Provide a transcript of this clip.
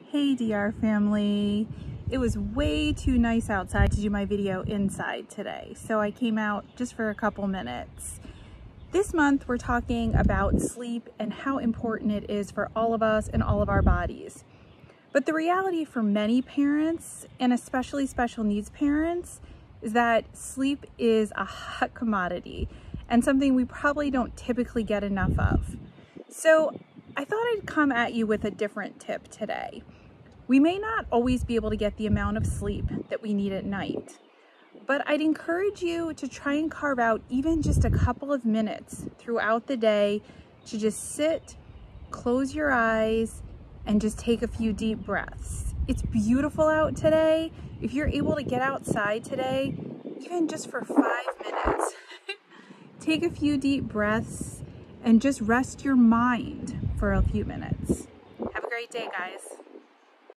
Hey DR family, it was way too nice outside to do my video inside today, so I came out just for a couple minutes. This month we're talking about sleep and how important it is for all of us and all of our bodies. But the reality for many parents, and especially special needs parents, is that sleep is a hot commodity and something we probably don't typically get enough of. So I thought I'd come at you with a different tip today. We may not always be able to get the amount of sleep that we need at night, but I'd encourage you to try and carve out even just a couple of minutes throughout the day to just sit, close your eyes, and just take a few deep breaths. It's beautiful out today. If you're able to get outside today, even just for 5 minutes, take a few deep breaths and just rest your mind for a few minutes. Have a great day, guys.